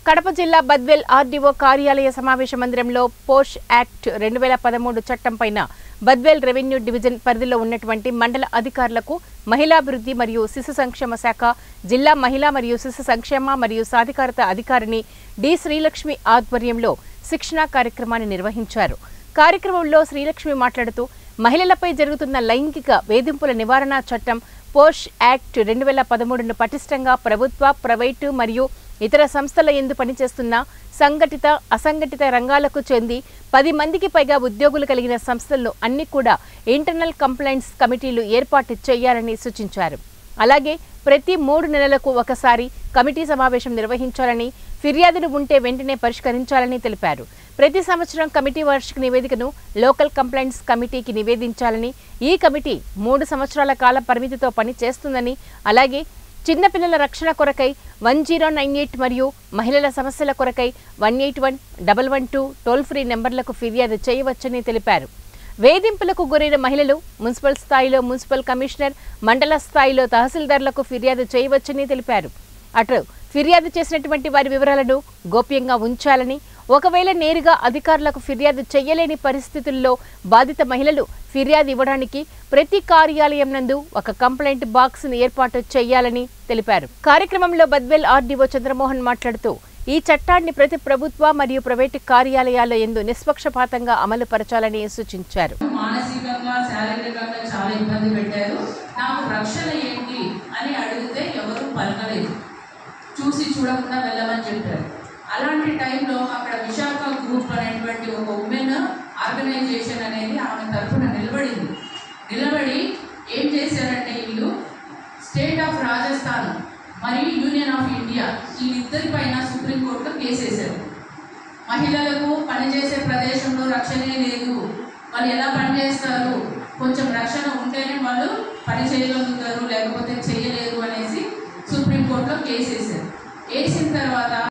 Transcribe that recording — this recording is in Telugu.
కడప జిల్లా బద్వేల్ ఆర్డీఓ కార్యాలయ సమావేశ మందిరంలో పోష్ యాక్ట్ 2013 చట్టం పైన బద్వేల్ రెవెన్యూ డివిజన్ పరిధిలో ఉన్నటువంటి మండల అధికారులకు మహిళాభివృద్ధి మరియు శిశు సంక్షేమ శాఖ జిల్లా మహిళా మరియు శిశు సంక్షేమ మరియు సాధికారత అధికారిని డి శ్రీలక్ష్మి ఆధ్వర్యంలో శిక్షణా కార్యక్రమాన్ని నిర్వహించారు. కార్యక్రమంలో శ్రీలక్ష్మి మాట్లాడుతూ మహిళలపై జరుగుతున్న లైంగిక వేధింపుల నివారణ చట్టం పోష్ యాక్ట్ 2013ను పటిష్టంగా ప్రభుత్వ, ప్రైవేటు మరియు ఇతర సంస్థల యందు పనిచేస్తున్న సంఘటిత, అసంఘటిత రంగాలకు చెంది 10 మందికి పైగా ఉద్యోగులు కలిగిన సంస్థల్లో అన్ని కూడా ఇంటర్నల్ కంప్లైంట్స్ కమిటీలు ఏర్పాటు చేయాలని సూచించారు. అలాగే ప్రతి 3 నెలలకు ఒకసారి కమిటీ సమావేశం నిర్వహించాలని, ఫిర్యాదులు ఉంటే వెంటనే పరిష్కరించాలని తెలిపారు. ప్రతి సంవత్సరం కమిటీ వార్షిక నివేదికను లోకల్ కంప్లైంట్స్ కమిటీకి నివేదించాలని, ఈ కమిటీ 3 సంవత్సరాల కాల పరిమితితో పని చేస్తుందని, అలాగే చిన్నపిల్లల రక్షణ కొరకై 1098 మరియు మహిళల సమస్యల కొరకై 181-112 టోల్ ఫ్రీ నెంబర్లకు ఫిర్యాదు చేయవచ్చని తెలిపారు. వేధింపులకు గురైన మహిళలు మున్సిపల్ స్థాయిలో మున్సిపల్ కమిషనర్, మండల స్థాయిలో తహసీల్దార్లకు ఫిర్యాదు చేయవచ్చని తెలిపారు. అటు ఫిర్యాదు చేసినటువంటి వారి వివరాలను గోప్యంగా ఉంచాలని, ఒకవేళ నేరుగా అధికారులకు ఫిర్యాదు చేయలేని పరిస్థితుల్లో బాధిత మహిళలు ఫిర్యాదు ఇవ్వడానికి ప్రతి కార్యాలయం నందు ఒక కంప్లైంట్ బాక్స్ ను ఏర్పాటు చేయాలని తెలిపారు. కార్యక్రమంలో బద్వేల్ ఆర్డీఓ చంద్రమోహన్ మాట్లాడుతూ ఈ చట్టాన్ని ప్రతి ప్రభుత్వ మరియు ప్రైవేటు కార్యాలయాల యందు నిష్పక్షపాతంగా అమలు పరచాలని సూచించారు. మానసికంగా, శారీరకంగా చాలా ఇబ్బంది పెట్టారు. నాకు రక్షణ ఏంటి అని అడిగితే ఎవరు పలకలేదు. చూసి చూడకుండా వెళ్ళమని చెప్పారు. అలాంటి టైంలో అక్కడ విశాఖ గ్రూప్ అనేటువంటి ఒక ఉమెన్ ఆర్గనైజేషన్ అనేది ఆమె తరఫున నిలబడి ఏం చేశారంటే వీళ్ళు స్టేట్ ఆఫ్ రాజస్థాన్ మరియు యూనియన్ ఆఫ్ ఇండియా వీళ్ళిద్దరి పైన సుప్రీంకోర్టులో కేసు వేశారు. మహిళలకు పనిచేసే ప్రదేశంలో రక్షణే లేదు, వాళ్ళు ఎలా పనిచేస్తారు, కొంచెం రక్షణ ఉంటేనే వాళ్ళు పని చేయగలుగుతారు, లేకపోతే చేయలేరు అనేసి సుప్రీంకోర్టులో కేసు వేశారు. వేసిన తర్వాత